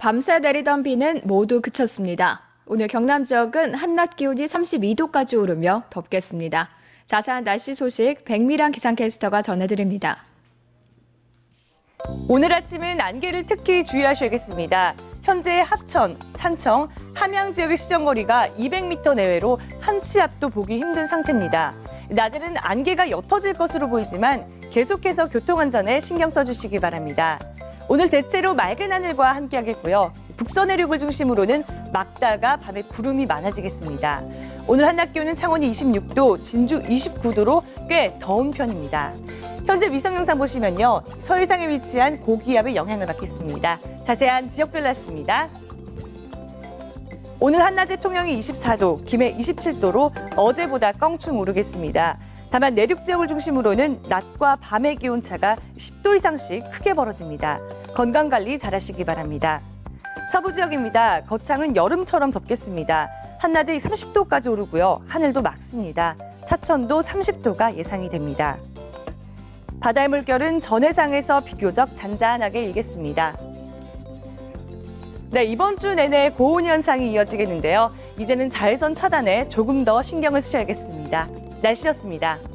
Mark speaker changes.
Speaker 1: 밤새 내리던 비는 모두 그쳤습니다. 오늘 경남 지역은 한낮 기온이 32도까지 오르며 덥겠습니다. 자세한 날씨 소식 백미랑 기상캐스터가 전해드립니다.
Speaker 2: 오늘 아침은 안개를 특히 주의하셔야겠습니다. 현재 합천, 산청, 함양 지역의 시정거리가 200m 내외로 한 치 앞도 보기 힘든 상태입니다. 낮에는 안개가 옅어질 것으로 보이지만 계속해서 교통안전에 신경 써주시기 바랍니다. 오늘 대체로 맑은 하늘과 함께하겠고요. 북서 내륙을 중심으로는 막다가 밤에 구름이 많아지겠습니다. 오늘 한낮 기온은 창원이 26도, 진주 29도로 꽤 더운 편입니다. 현재 위성 영상 보시면요. 서해상에 위치한 고기압의 영향을 받겠습니다. 자세한 지역별 날씨입니다. 오늘 한낮의 통영이 24도, 김해 27도로 어제보다 껑충 오르겠습니다. 다만 내륙 지역을 중심으로는 낮과 밤의 기온차가 10도 이상씩 크게 벌어집니다. 건강관리 잘하시기 바랍니다. 서부 지역입니다. 거창은 여름처럼 덥겠습니다. 한낮에 30도까지 오르고요. 하늘도 맑습니다. 사천도 30도가 예상이 됩니다. 바다의 물결은 전해상에서 비교적 잔잔하게 일겠습니다. 네, 이번 주 내내 고온 현상이 이어지겠는데요. 이제는 자외선 차단에 조금 더 신경을 쓰셔야겠습니다. 날씨였습니다.